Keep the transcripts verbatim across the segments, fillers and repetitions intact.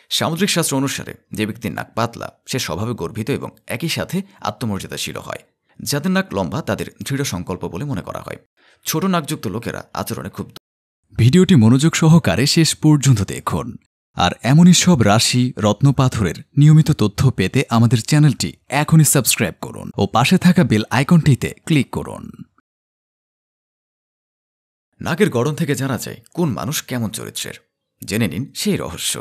সামুদ্রিক শাস্ত্র অনুসারে যে ব্যক্তির নাক পাতলা সে স্বভাবে গর্বিত এবং একই সাথে আত্মমর্যাদাশীল হয়। যাদের নাক লম্বা তাদের দৃঢ় সংকল্প বলে মনে করা হয়। ছোট নাকযুক্ত লোকেরা আচরণে খুব। ভিডিওটি মনোযোগ সহকারে শেষ পর্যন্ত দেখুন। আর এমনই সব রাশি রত্নপাথরের নিয়মিত তথ্য পেতে আমাদের চ্যানেলটি এখনই সাবস্ক্রাইব করুন ও পাশে থাকা বেল আইকনটিতে ক্লিক করুন। নাকের গড়ন থেকে জানা যায় কোন মানুষ কেমন চরিত্রের। জেনে নিন সেই রহস্য।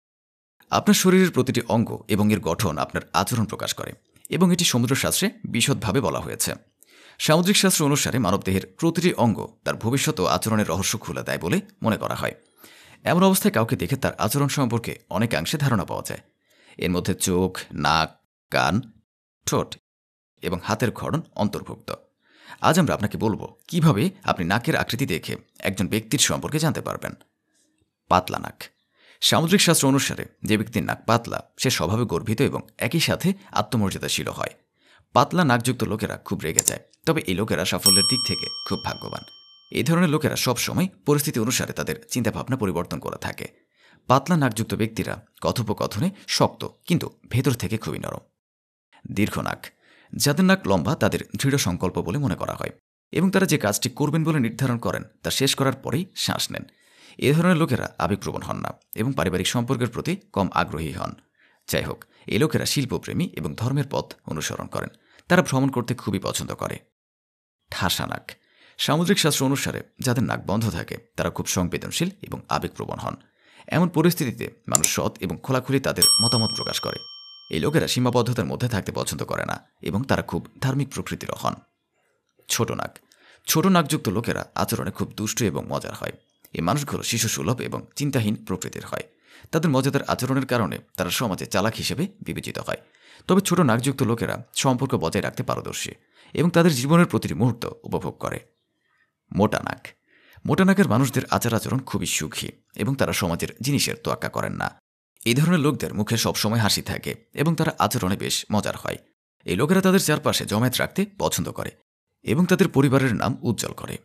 আপনার শরীরের প্রতিটি অঙ্গ এবং এর গঠন আপনার আচরণ প্রকাশ করে এবং এটি সমুদ্রশাস্ত্রে বিশদভাবে বলা হয়েছে। সামুদ্রিক শাস্ত্র অনুসারে মানবদেহের প্রতিটি অঙ্গ তার ভবিষ্যৎ ও আচরণের রহস্য খুলে দেয় বলে মনে করা হয়। এমন অবস্থায় কাউকে দেখে তার আচরণ সম্পর্কে অনেকাংশে ধারণা পাওয়া যায়। এর মধ্যে চোখ, নাক, কান, ঠোঁট এবং হাতের গঠন অন্তর্ভুক্ত। আজ আমরা আপনাকে বলবো কিভাবে আপনি নাকের আকৃতি দেখে একজন ব্যক্তির সম্পর্কে জানতে পারবেন। পাতলা নাক। সামুদ্রিক শাস্ত্র অনুসারে যে ব্যক্তির নাক পাতলা সে স্বভাবে গর্বিত এবং একই সাথে আত্মমর্যাদাশীল হয়। পাতলা নাকযুক্ত লোকেরা খুব রেগে যায়, তবে এই লোকেরা সাফল্যের দিক থেকে খুব ভাগ্যবান। এই ধরনের লোকেরা সবসময় পরিস্থিতি অনুসারে তাদের চিন্তাভাবনা পরিবর্তন করে থাকে। পাতলা নাকযুক্ত ব্যক্তিরা কথোপকথনে শক্ত কিন্তু ভেতর থেকে খুবই নরম। দীর্ঘ নাক। যাদের নাক লম্বা তাদের দৃঢ় সংকল্প বলে মনে করা হয় এবং তারা যে কাজটি করবেন বলে নির্ধারণ করেন তা শেষ করার পরেই শ্বাস নেন। এ ধরনের লোকেরা আবেগপ্রবণ হন না এবং পারিবারিক সম্পর্কের প্রতি কম আগ্রহী হন। যাই হোক, এই লোকেরা শিল্পপ্রেমী এবং ধর্মের পথ অনুসরণ করেন। তারা ভ্রমণ করতে খুবই পছন্দ করে। ঠাসা নাক। সামুদ্রিক শাস্ত্র অনুসারে যাদের নাক বন্ধ থাকে তারা খুব সংবেদনশীল এবং আবেগপ্রবণ হন। এমন পরিস্থিতিতে মানুষ সৎ এবং খোলাখুলি তাদের মতামত প্রকাশ করে। এই লোকেরা সীমাবদ্ধতার মধ্যে থাকতে পছন্দ করে না এবং তারা খুব ধার্মিক প্রকৃতির হন। ছোট নাক। ছোট নাকযুক্ত লোকেরা আচরণে খুব দুষ্ট এবং মজার হয়। এই মানুষগুলো শিশুসুলভ এবং চিন্তাহীন প্রকৃতির হয়। তাদের মজাদার আচরণের কারণে তারা সমাজে চালাক হিসেবে বিবেচিত হয়। তবে ছোট নাকযুক্ত লোকেরা সম্পর্ক বজায় রাখতে পারদর্শী এবং তাদের জীবনের প্রতিটি মুহূর্ত উপভোগ করে। মোটা নাক। মোটা নাকের মানুষদের আচার আচরণ খুবই সুখী এবং তারা সমাজের জিনিসের তোয়াক্কা করেন না। এই ধরনের লোকদের মুখে সবসময় হাসি থাকে এবং তারা আচরণে বেশ মজার হয়। এই লোকেরা তাদের চারপাশে জমায়েত রাখতে পছন্দ করে এবং তাদের পরিবারের নাম উজ্জ্বল করে।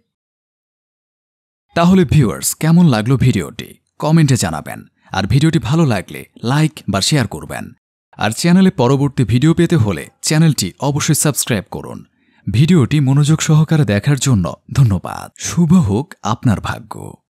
তাহলে ভিউয়ার্স, কেমন লাগলো ভিডিওটি কমেন্টে জানাবেন। আর ভিডিওটি ভালো লাগলে লাইক বা শেয়ার করবেন। আর চ্যানেলে পরবর্তী ভিডিও পেতে হলে চ্যানেলটি অবশ্যই সাবস্ক্রাইব করুন। ভিডিওটি মনোযোগ সহকারে দেখার জন্য ধন্যবাদ। শুভ হোক আপনার ভাগ্য।